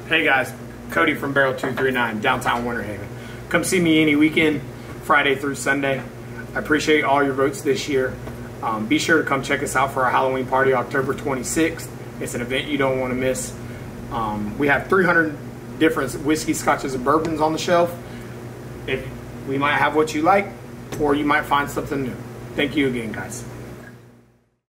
Hey guys, Cody from Barrel 239, downtown Winter Haven. Come see me any weekend, Friday through Sunday. I appreciate all your votes this year. Be sure to come check us out for our Halloween party, October 26th. It's an event you don't want to miss. We have 300 different whiskey, scotches, and bourbons on the shelf. We might have what you like, or you might find something new. Thank you again, guys.